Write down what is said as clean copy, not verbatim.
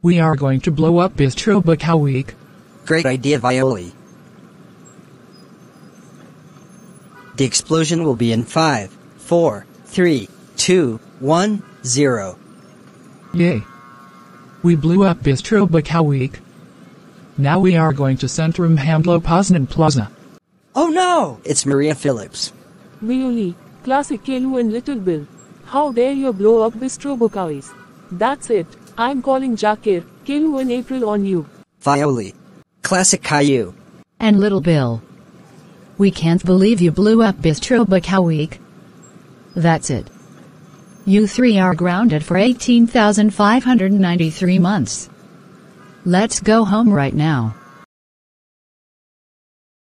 We are going to blow up Bistro Bukowiec. Great idea, Violy. The explosion will be in 5, 4, 3, 2, 1, 0. Yay! We blew up Bistro Bukowiec. Now we are going to Centrum Handlo Poznan Plaza. Oh no! It's Maria Phillips. Violy, classic Caillou and Little Bill. How dare you blow up Bistro Bukowiec? That's it. I'm calling Jakir, Caillou and April on you. Violy. Classic Caillou. And Little Bill. We can't believe you blew up Bistro Bukowiec. That's it. You three are grounded for 18,593 months. Let's go home right now.